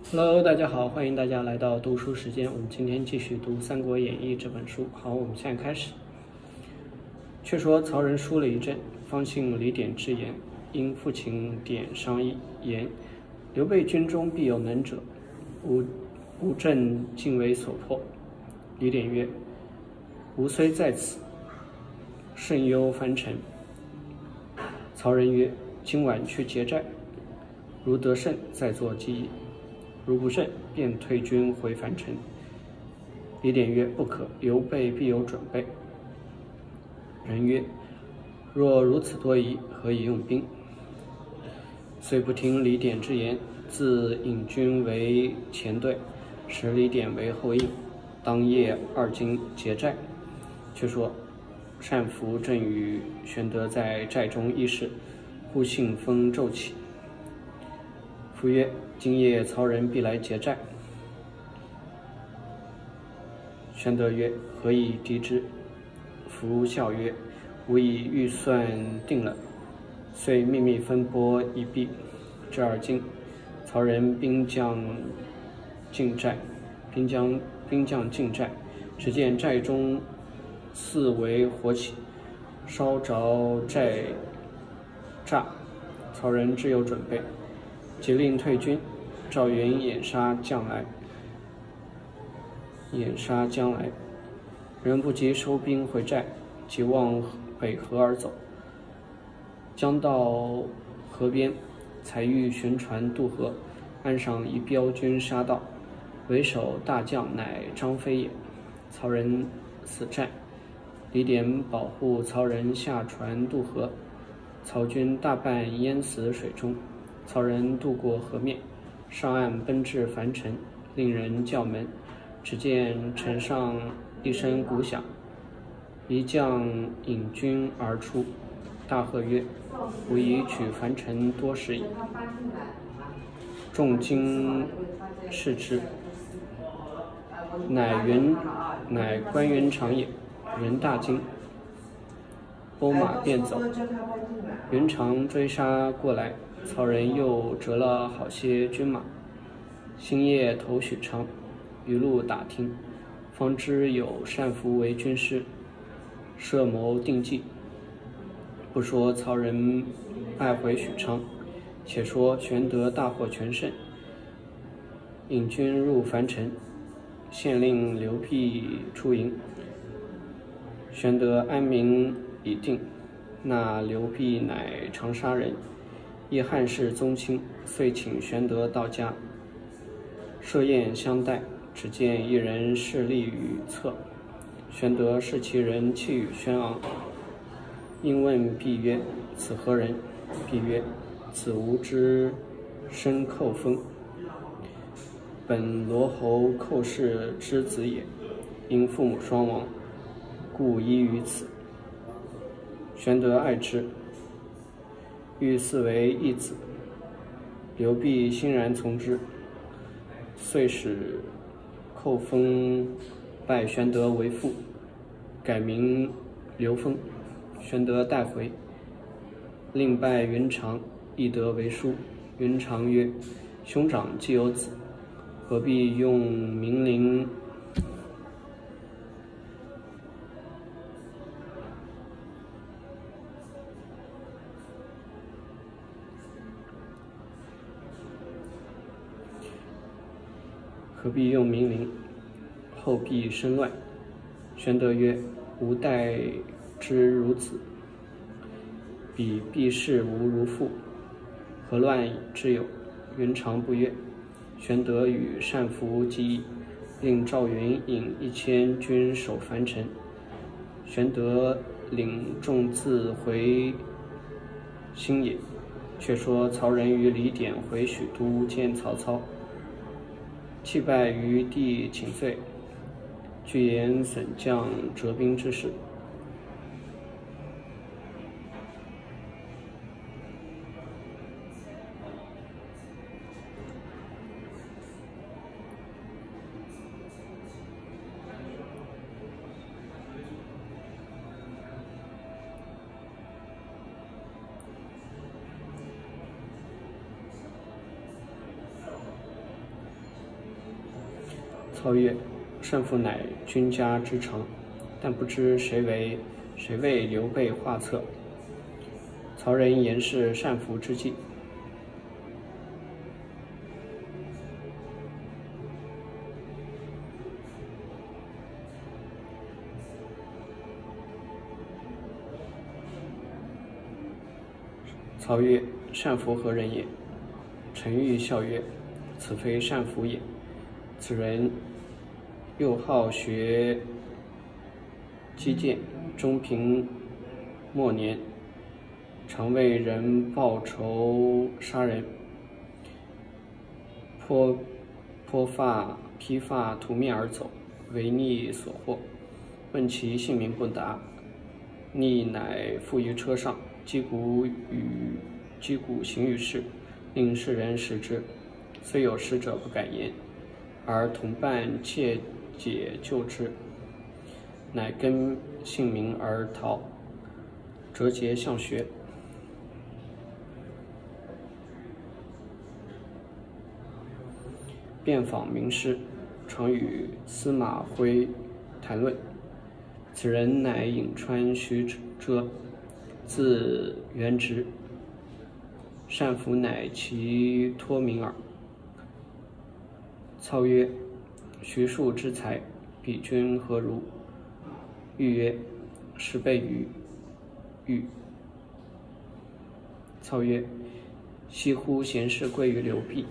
Hello，大家好，欢迎大家来到读书时间。我们今天继续读《三国演义》这本书。好，我们现在开始。却说曹仁输了一阵，方信李典之言，因父亲典商议言：刘备军中必有能者，吾正尽为所迫。李典曰：吾虽在此，甚忧樊城。曹仁曰：今晚去劫寨，如得胜，再作计议。如不胜，便退军回樊城。李典曰：不可，刘备必有准备。人曰：若如此多疑，何以用兵？遂不听李典之言，自引军为前队，使李典为后应。当夜二更劫寨。却说单福正与玄德在寨中议事，忽信风骤起。夫曰：今夜曹仁必来劫寨。玄德曰：何以敌之？夫笑曰：吾已预算定了。遂秘密分拨一臂。至二更，曹仁兵将进寨，只见寨中四围火起，烧着寨栅。曹仁自有准备，即令退军。赵云掩杀将来，人不及收兵回寨，即往北河而走。将到河边，才遇寻船渡河，岸上一彪军杀到，为首大将乃张飞也。曹仁死战，李典保护曹仁下船渡河，曹军大半淹死水中。曹仁渡过河面，上岸奔至樊城，令人叫门。只见城上一声鼓响，一将引军而出，大喝曰：吾已取樊城多时矣。众惊视之，乃关云长也。人大惊，拨马便走。云长追杀过来，曹仁又折了好些军马。星夜投许昌，一路打听，方知有单福为军师，设谋定计。不说曹仁败回许昌，且说玄德大获全胜，引军入樊城，县令刘辟出营。玄德安民已定，那刘辟乃长沙人，亦汉室宗亲，遂请玄德到家，设宴相待。只见一人侍立于侧，玄德视其人气宇轩昂，应问毕曰：此何人？毕曰：此吾之身寇封，本罗侯寇氏之子也，因父母双亡，故依于此。玄德爱之，欲嗣为义子。刘辟欣然从之，遂使寇封拜玄德为父，改名刘封。玄德带回，另拜云长、翼德为叔。云长曰：兄长既有子，何必用名陵？后必生乱。玄德曰：吾待之如子，彼必视吾如父，何乱之有？云长不悦。玄德与单福计议，令赵云引1000军守樊城，玄德领众自回新野。却说曹仁与李典回许都见曹操，弃拜于地请罪，具言损将折兵之事。 操曰：胜负乃君家之常，但不知谁为刘备画策。曹仁言是善服之计。曹曰：善服何人也？陈玉笑曰：此非善服也。此人又好学击剑，中平末年，常为人报仇杀人，披发涂面而走，为逆所获。问其姓名不答，逆乃附于车上，击鼓行于市，令世人识之。虽有识者不敢言，而同伴窃解救之，乃更姓名而逃，折节向学。遍访名师，常与司马徽谈论。此人乃颍川徐遮，字元直，善服乃其托名耳。操曰：徐庶之才，比君何如？欲曰：10倍于欲。操曰：惜乎贤士贵于刘备，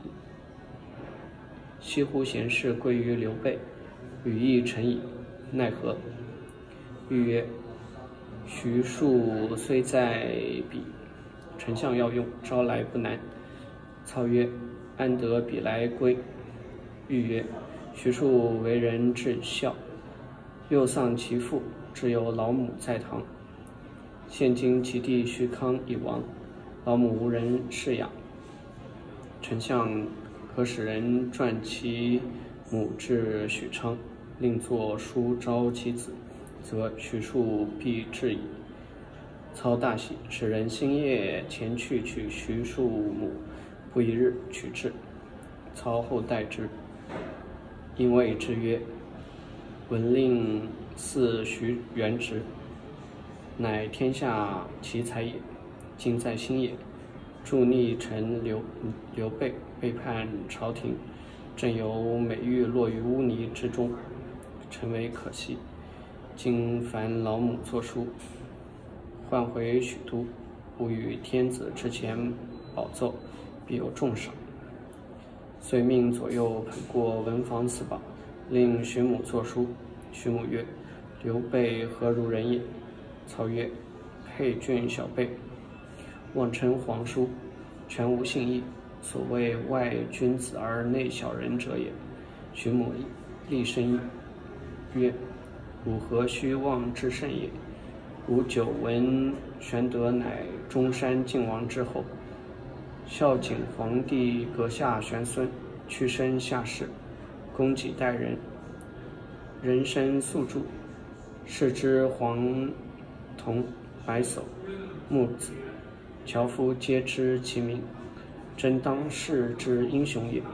羽翼成矣，奈何？欲曰：徐庶虽在彼，丞相要用，招来不难。操曰：安得彼来归？欲曰：徐庶为人至孝，幼丧其父，只有老母在堂。现今其弟徐康已亡，老母无人侍养，丞相可使人传其母至许昌，另作书招其子，则徐庶必至矣。操大喜，使人星夜前去取徐庶母，不一日取至。操后代之，因谓之曰：闻令似徐元直，乃天下奇才也，今在新野，助逆臣刘备，背叛朝廷，正有美玉落于污泥之中，诚为可惜。今烦老母作书，唤回许都，吾与天子之前保奏，必有重赏。遂命左右捧过文房四宝，令徐母作书。徐母曰：刘备何如人也？操曰：沛郡小辈，妄称皇叔，全无信义，所谓外君子而内小人者也。徐母厉声曰：吾何须妄至圣也？吾久闻玄德乃中山靖王之后，孝景皇帝阁下玄孙，屈身下士，供给待人，人身素著，视之黄铜、白叟、木子、樵夫皆知其名，真当世之英雄也。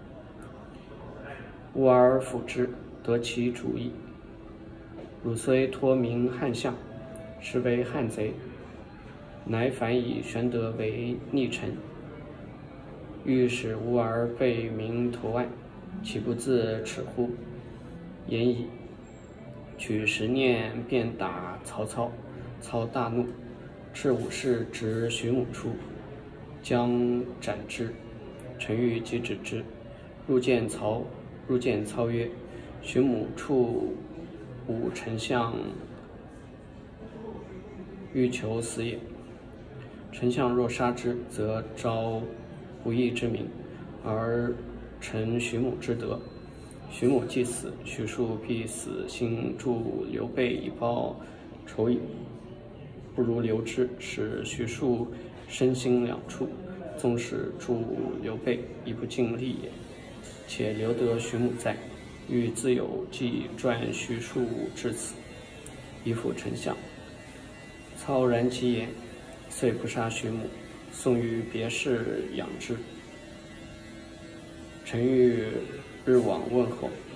吾而辅之，得其主意。汝虽托名汉相，实为汉贼，乃反以玄德为逆臣，欲使吾儿背名投案，岂不自耻乎？言已，取10念便打曹操。操大怒，斥武士执徐母出，将斩之。陈玉即止之，入见操曰：徐母处吾丞相，欲求死也。丞相若杀之，则招不义之名，而成徐母之德。徐母既死，徐庶必死心助刘备以报仇也。不如留之，使徐庶身心两处，纵使助刘备，亦不尽力也。且留得徐母在，欲自有计传徐庶至此，以辅丞相。操然其言，遂不杀徐母，送于别室养之。陈玉日往问候，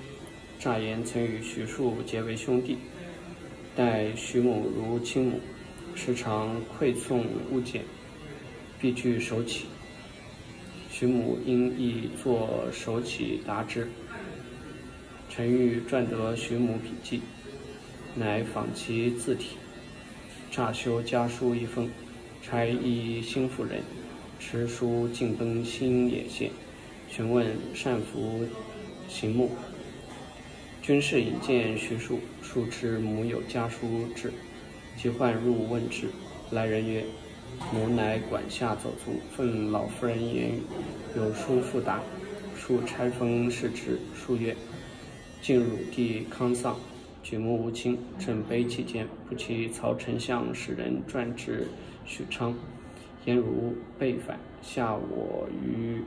乍言曾与徐庶结为兄弟，待徐母如亲母，时常馈送物件，必具手起。徐母因亦作手起答之。陈玉撰得徐母笔记，乃仿其字体，乍修家书一封，差一新妇人持书进奔新野县，询问善服行目。军士引见徐庶，庶知母有家书至，即唤入问之。来人曰：母乃管下走卒，奉老夫人言语，有书复答。庶拆封视之，书曰：晋汝帝康丧，举目无亲，正悲其间，不期曹丞相使人传至许昌，言汝背反，下我于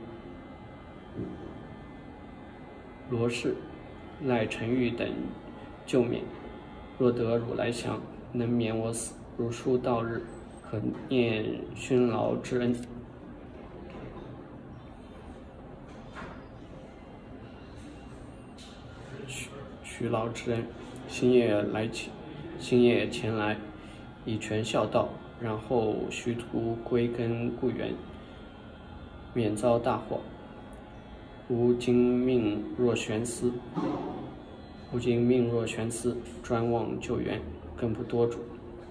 罗氏，赖陈玉等救免。若得汝来降，能免我死。汝书到日，可念勋劳之恩。徐劳之恩，星夜前来，以全孝道，然后徐图归根故源，免遭大祸。吾今命若悬丝，专望救援，更不多主。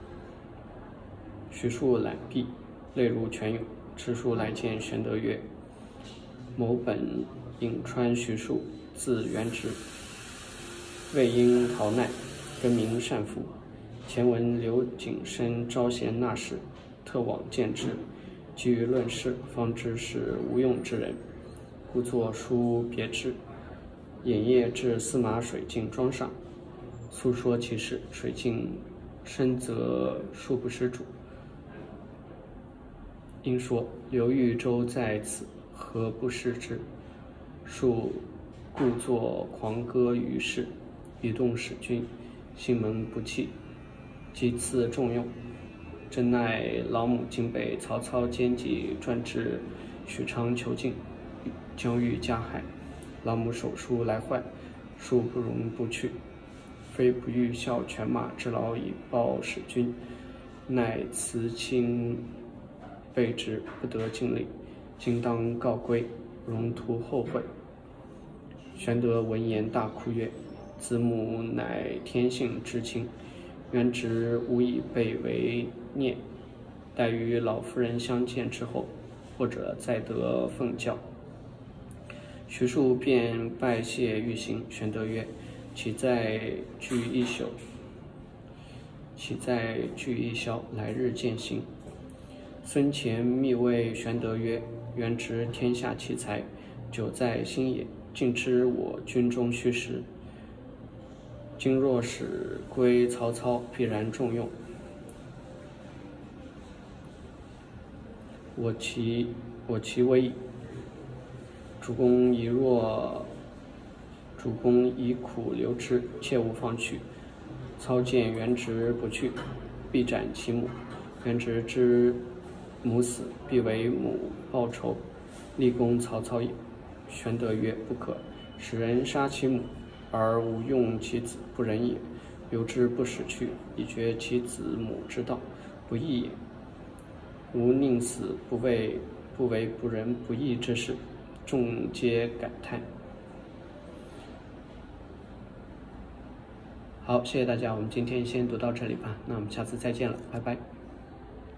徐庶览毕，泪如泉涌，持书来见玄德曰：某本颍川徐庶，字元直，魏因逃难，更名善福。前闻刘景升招贤纳士，特往见之，基于论事，方知是无用之人，故作书别之。掩夜至司马水镜庄上，诉说其事。水镜深责庶不识主，因说：刘豫州在此，何不识之？庶故作狂歌于世，以动使君，信蒙不弃，即赐重用。真奈老母今被曹操奸计转至许昌囚禁，将欲加害。老母手书来唤，庶不容不去，非不欲效犬马之劳以报使君，乃辞亲备之，不得尽力，今当告归，容图后悔。玄德闻言大哭曰：子母乃天性之亲，元直无以备为念，待与老夫人相见之后，或者再得奉教。徐庶便拜谢欲行。玄德曰：岂在聚一宵，来日见行。孙乾密谓玄德曰：元直天下奇才，久在新野，尽知我军中虚实。今若使归曹操，必然重用。我其危，主公以苦留之，切勿放去。操见元直不去，必斩其母。元直知母死，必为母报仇，立功曹操也。玄德曰：不可，使人杀其母，而无用其子，不仁也。留之不使去，以绝其子母之道，不义也。吾宁死不为不仁不义之事。众皆感叹。好，谢谢大家，我们今天先读到这里吧，那我们下次再见了，拜拜。